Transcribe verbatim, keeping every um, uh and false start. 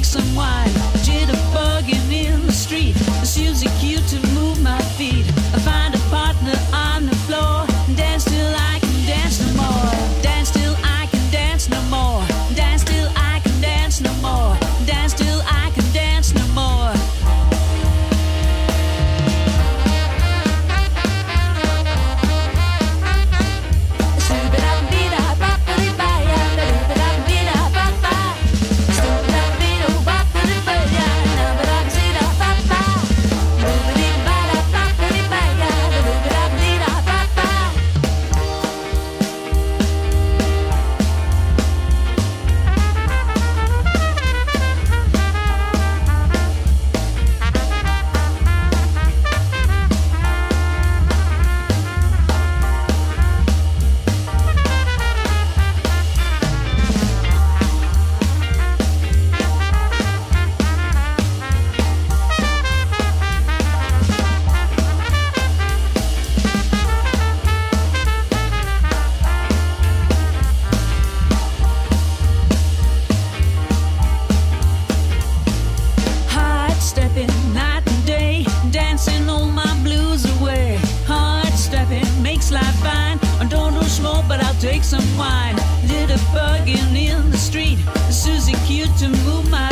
some wine. Jitterbugging in the street. Susie Q to move my feet. I find a partner on the floor. Dance till I can dance no more. Dance till I can dance no more. Dance till I can dance no more. Dance till I can dance no more. Night and day, dancing all my blues away. Hard stepping makes life fine. I don't do smoke, but I'll take some wine. Jitterbugging in the street. Susie Q to move my